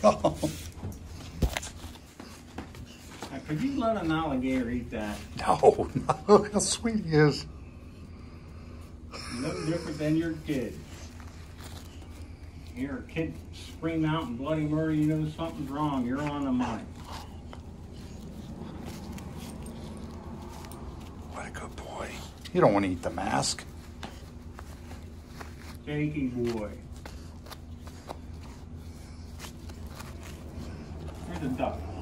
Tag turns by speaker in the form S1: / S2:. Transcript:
S1: Oh.
S2: Now, could you let an alligator eat that?
S1: No, look how sweet he is.
S2: No different than your kid. You hear a kid scream out in bloody murder, you know something's wrong. You're on the money.
S1: What a good boy. You don't want to eat the mask.
S2: Jakey boy. There's a duck.